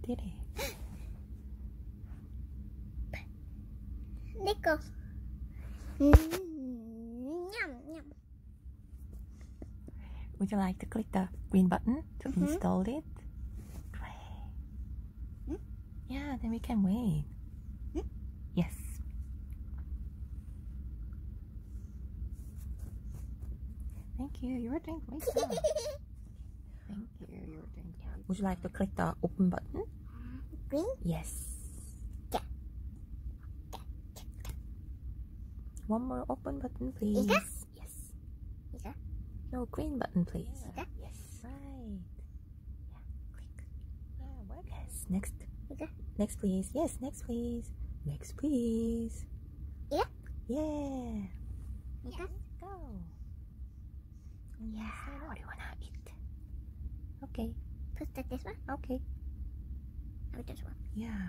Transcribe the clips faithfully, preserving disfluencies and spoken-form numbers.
did it. Nico. Mm, yum, yum. Would you like to click the green button to Mm-hmm. install it? Great. Hmm? Yeah, then we can wait. Hmm? Yes. Thank you. You were doing great job. Thank you. You were doing great. Would you like to click the open button? Green? Yes. Yeah. One more open button, please. Is that? Yes. Is that? No, green button, please. Is that? Yes. Right. Yeah. Click. Yeah. What? Yes. Next. Is that? Next, please. Yes. Next, please. Next, please. Yeah. Yeah. Is that? Go. Yeah. What do you wanna eat? Okay. Put that this one? Okay. Or this one? Yeah.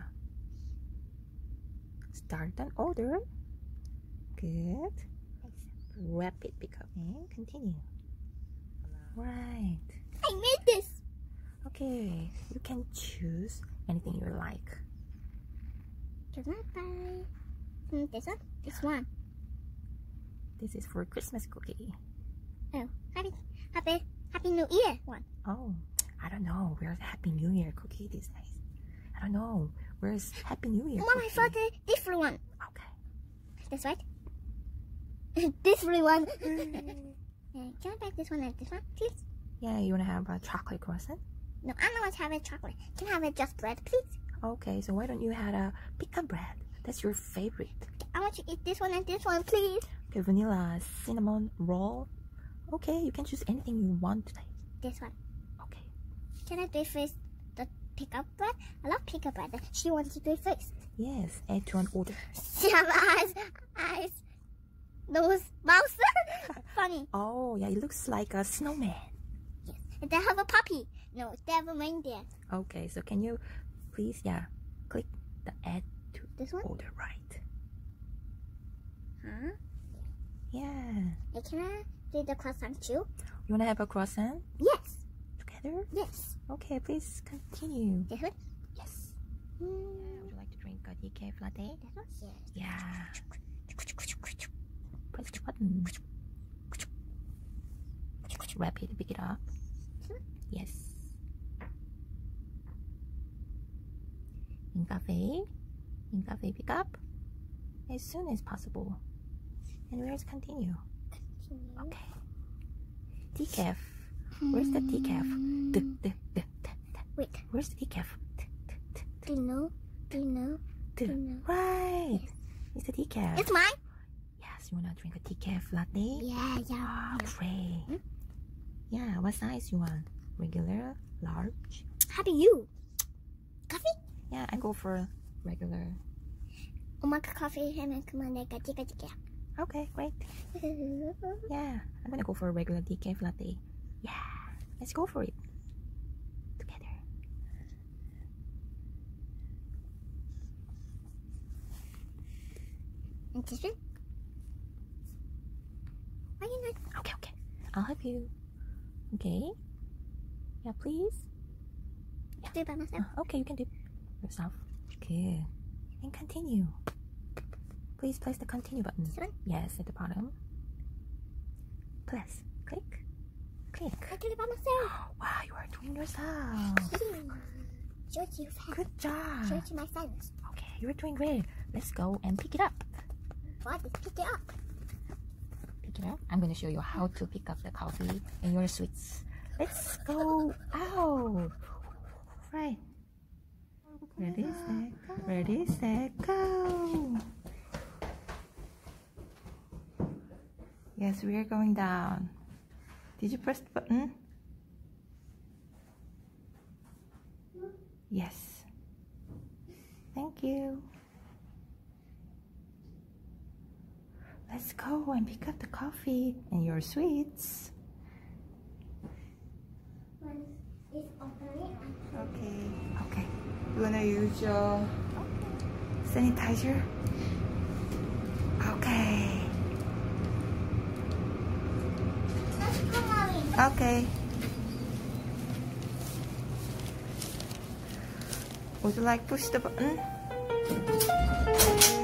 Start an order. Good. Rapid pickup and continue. Right. I made this! Okay. You can choose anything you like. This one, bye. Mm, this one? This one. This is for Christmas cookie. Oh, happy, happy, happy New Year one. Oh, I don't know. Where's Happy New Year cookie these days? I don't know. Where's Happy New Year Mom, cookie? I saw the different one. Okay. This right? Different one. uh, can I buy this one and this one, please? Yeah, you wanna have a chocolate croissant? No, I don't want to have a chocolate. Can I have a just bread, please? Okay, so why don't you have a pecan bread? That's your favorite. I want to eat this one and this one, please. Okay, vanilla cinnamon roll. Okay, you can choose anything you want today. This one. Okay. Can I do it first? The pickup bread? I love pickup bread. She wants to do it first. Yes, add to an order. She have eyes, eyes, nose, mouth. Funny. Oh, yeah, it looks like a snowman. Yes. And they have a puppy. No, they have a reindeer. Okay, so can you please, yeah, click the add to This one? order right. Huh? Yeah. Hey, can I do the croissant too? You wanna have a croissant Yes. together? Yes. Okay, please continue. This one? Yes. Mm. Would you like to drink a decaf latte? This one? Yes. Yeah. Press the button. Rapid, pick it up. This one? Yes. In cafe. In cafe, pick up as soon as possible. And where's continue? Continue. Okay. Decaf. Where's the decaf? D -d -d -d -d. Wait. Where's the decaf? D -d -d Do you know? Do you know? -d. Do you know? Right. It's the decaf. It's mine? Yes, you wanna drink a decaf latte? Yeah, yeah. Ah, yeah. great. Hmm? Yeah, what size you want? Regular, large? How do you? Coffee? Yeah, I go for regular. 엄마가 커피 하면 그만 내가 찍어줄게요. Okay, great. Yeah, I'm gonna go for a regular decaf latte. Yeah, let's go for it. Together. And this one? Why you not? Okay, okay. I'll help you. Okay. Yeah, please. Do it by myself? Uh, okay, you can do it yourself. Good. And continue. Please press the continue button. This one? Yes, at the bottom. Press. Click. Click. I did it by myself. Wow, you are doing yourself. Show it to your friends. Good job. Show it to my friends. Okay, you're doing great. Let's go and pick it up. What? Just pick it up. Pick it up. I'm going to show you how to pick up the coffee and your sweets. Let's go out. Right. Ready, set, ready, set, go. Yes, we are going down. Did you press the button? Yes. Thank you. Let's go and pick up the coffee and your sweets. Okay. Okay. You wanna use your sanitizer? Okay. Okay. Would you like push the button?